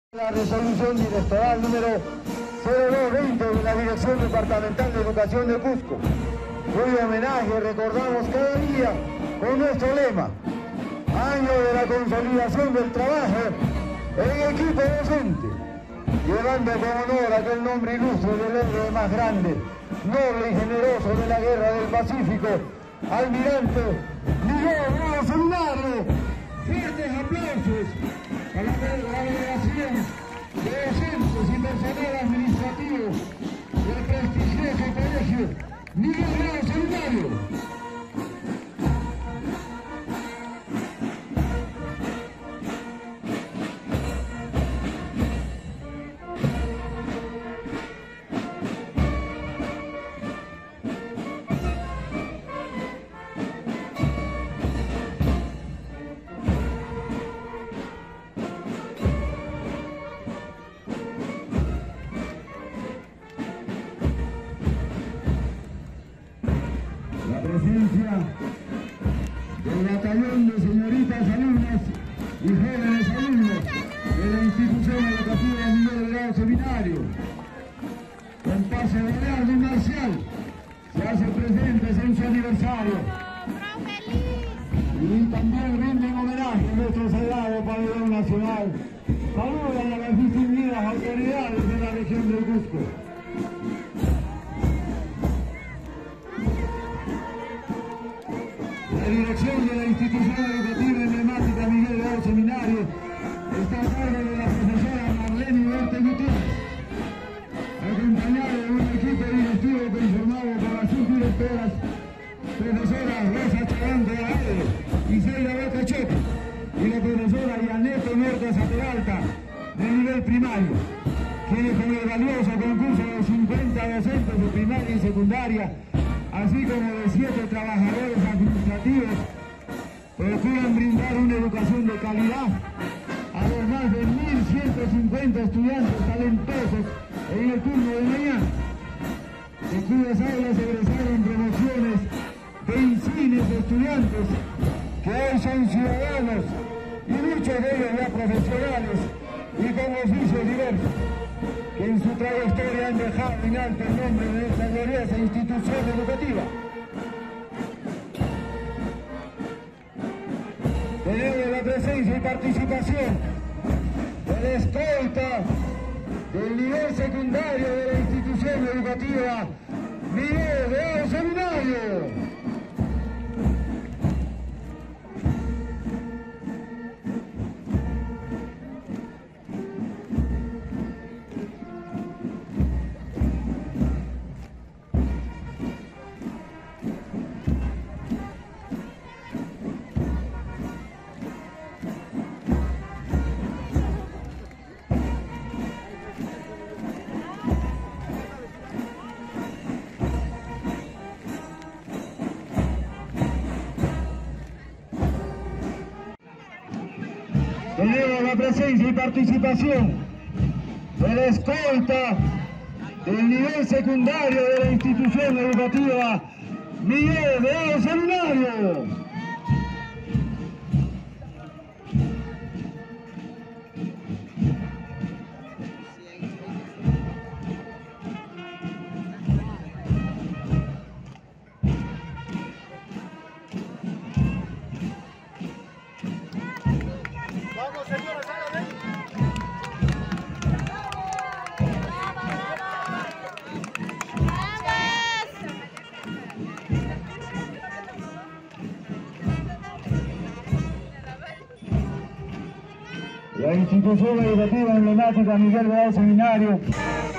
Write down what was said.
La resolución directoral número 0220 de la Dirección Departamental de Educación de Cusco, cuyo homenaje recordamos cada día con nuestro lema: año de la consolidación del trabajo en equipo docente, llevando con honor aquel nombre ilustre del héroe más grande, noble y generoso de la Guerra del Pacífico, almirante Miguel Grau Seminario. Fuertes aplausos a la delegación de docentes y personal administrativo del prestigioso colegio Miguel Grau Seminario. La presencia del batallón de señoritas alumnas y jóvenes alumnos de la institución educativa Miguel Grau Seminario, con paso de y marcial, se hace presentes en su aniversario. Y también rinden homenaje a nuestro sagrado pabellón nacional. Saludan a las distinguidas autoridades de la región del Cusco. La dirección de la institución educativa emblemática Miguel Grau Seminario está a cargo de la profesora Marlene Huerta Gutiérrez, acompañada de un equipo directivo conformado por las subdirectoras profesoras Rosa Chavante Aede y Zeida Beca Chepe y la profesora Yaneto Norte Peralta de nivel primario, quienes con el valioso concurso de 50 docentes de primaria y secundaria, así como de 7 trabajadores administrativos, procuran brindar una educación de calidad a los más de 1.150 estudiantes talentosos en el turno de mañana, de cuyas aulas egresaron promociones de insignes estudiantes que hoy son ciudadanos y muchos de ellos ya profesionales y con oficios diversos, que en su trayectoria han dejado en alto el nombre de esta gloriosa institución educativa. Tenemos la presencia y participación de la escolta del nivel secundario de la institución educativa Miguel Grau Seminario. Tenemos la presencia y participación de la escolta del nivel secundario de la institución educativa Miguel Grau Seminario. Vamos, señores, háganle. La institución educativa emblemática Miguel Grau Seminario